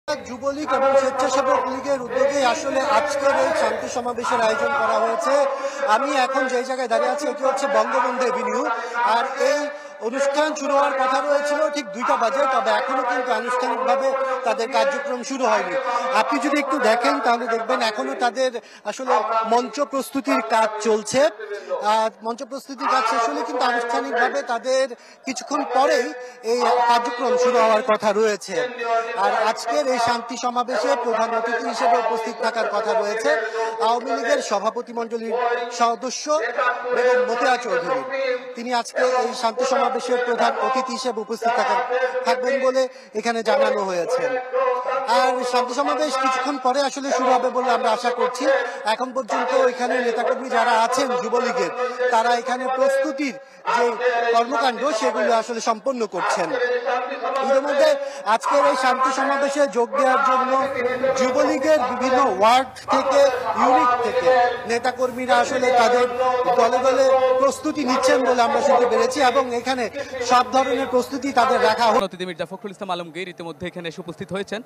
যুবলীগ এবং স্বেচ্ছাসেবক লীগের উদ্যোগে আসলে আজকের এই শান্তি সমাবেশের আয়োজন করা হয়েছে। আমি এখন যে জায়গায় দাঁড়িয়ে আছি এটি হচ্ছে বঙ্গবন্ধু এভিনিউ। আর এই অনুষ্ঠান শুরু হওয়ার কথা রয়েছিল ঠিক 2টা বাজে, তবে এখনো কিন্তু আনুষ্ঠানিকভাবে তাদের কার্যক্রম শুরু হয়নি। আপনি যদি একটু দেখেন তাহলে দেখবেন এখনো তাদের আসলে মঞ্চ প্রস্তুতির কাজ চলছে। মঞ্চ প্রস্তুতির কাজ শেষ হলে কিন্তু আনুষ্ঠানিকভাবে তাদের কিছুক্ষণ পরেই এই কার্যক্রম শুরু হওয়ার কথা রয়েছে। আর আজকের এই শান্তি সমাবেশে প্রধান অতিথি হিসেবে উপস্থিত থাকার কথা রয়েছে আওয়ামী লীগের সভাপতি মণ্ডলীর সদস্য বেগম মতিয়া চৌধুরী। তিনি আজকে এই শান্তি সমাবেশের প্রধান অতিথি হিসেবে উপস্থিত থাকবেন বলে এখানে জানানো হয়েছে। আর শান্তি সমাবেশ কিছুক্ষণ পরে আসলে শুরু হবে বলে আমরা আশা করছি। এখন পর্যন্ত এখানে নেতাকর্মী যারা আছেন যুবলীগের, তারা এখানে প্রস্তুতির যে কর্মকাণ্ড সেগুলো আসলে সম্পন্ন করছেন। ইতিমধ্যে আজকের এই শান্তি সমাবেশে যোগ দেওয়ার জন্য যুবলীগের বিভিন্ন ওয়ার্ড থেকে, ইউনিট থেকে নেতাকর্মীরা আসলে তাদের দলে দলে প্রস্তুতি নিচ্ছেন বলে আমরা শুনতে পেরেছি এবং এখানে সব ধরনের প্রস্তুতি তাদের রাখা হয়। মির্জা ফখরুল ইসলাম আলমগীর ইতিমধ্যে এখানে এসে উপস্থিত হয়েছেন।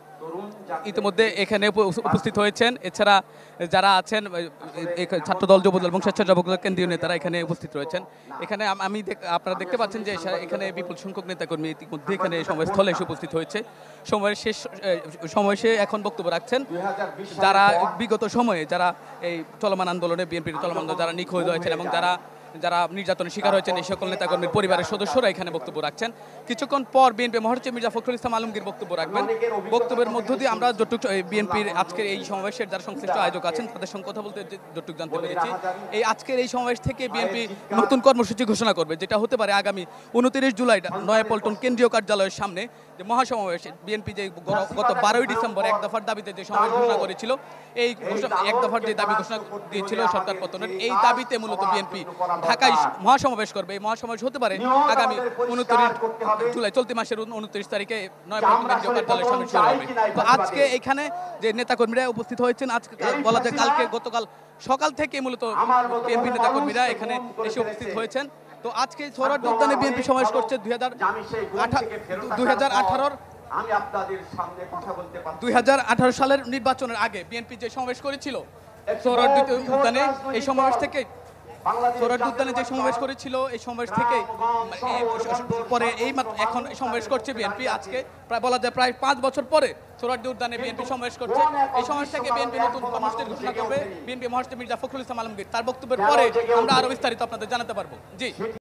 এছাড়া যারা আছেন ছাত্রদল, যুবদল এবং স্বেচ্ছাসেবক কেন্দ্রীয় নেতারা এখানে উপস্থিত রয়েছেন। এখানে আপনারা দেখতে পাচ্ছেন যে এখানে বিপুল সংখ্যক নেতাকর্মী ইতিমধ্যে এখানে সমাবেশস্থলে এসে উপস্থিত হয়েছে। সমাবেশে এখন বক্তব্য রাখছেন যারা বিগত সময়ে যারা এই চলমান আন্দোলনে, বিএনপির চলমান যারা নিখোঁজ হয়েছেন এবং যারা নির্যাতনের শিকার হয়েছেন, এই সকল নেতাকর্মীর পরিবারের সদস্যরা এখানে বক্তব্য রাখছেন। কিছুক্ষণ পর বিএনপি মহাসচিব মির্জা ফখরুল ইসলাম আলমগীর বক্তব্য রাখবেন। বক্তব্যের মধ্য দিয়ে আমরা যতটুকু বিএনপির আজকের এই সমাবেশের যারা সংশ্লিষ্ট আয়োজক আছেন তাদের সঙ্গে কথা বলতে যতটুকু জানতে পেরেছি, এই আজকের এই সমাবেশ থেকে বিএনপি নতুন কর্মসূচি ঘোষণা করবে, যেটা হতে পারে আগামী 29 জুলাই নয়াপল্টন কেন্দ্রীয় কার্যালয়ের সামনে যে মহাসমাবেশ। বিএনপি যে গত 12ই ডিসেম্বর এক দফার দাবিতে যে সমাবেশ ঘোষণা করেছিল, এই এক দফার যে দাবি ঘোষণা দিয়েছিল সরকার পতনের, এই দাবিতে মূলত বিএনপি ঢাকায় মহাসমাবেশ করবে। এই মহাসমাবেশ হতে পারে আগামী 29 জুলাই, চলতি মাসের 29 তারিখে নয়াপল্টন কেন্দ্রীয় কার্যালয়ের সামনে শুরু হবে। তো আজকে এখানে যে নেতাকর্মীরা উপস্থিত হয়েছেন, আজকে বলা যায় গতকাল সকাল থেকে মূলত বিএনপি নেতাকর্মীরা এখানে এসে উপস্থিত হয়েছেন। তো আজকে সোহরাওয়ার্দী উদ্যানে বিএনপি সমাবেশ করছে 2018 সালের নির্বাচনের আগে বিএনপি যে সমাবেশ করেছিল সোহরাওয়ার্দী উদ্যানে, এই সমাবেশ থেকে সোহরাওয়ার্দী উদ্যানে যে সমাবেশ করেছিল, এই সমাবেশ থেকে পরে এখন সমাবেশ করছে বিএনপি। আজকে বলা যায় প্রায় 5 বছর পরে সোহরাওয়ার্দী উদ্যানে বিএনপি সমাবেশ করছে। এই সমাবেশ থেকে বিএনপি নতুন কর্মসূচি ঘোষণা করবে বিএনপি মহাসচিব মির্জা ফখরুল ইসলাম আলমগীর। তার বক্তব্যের পরে আমরা আরো বিস্তারিত আপনাদের জানাতে পারবো। জি।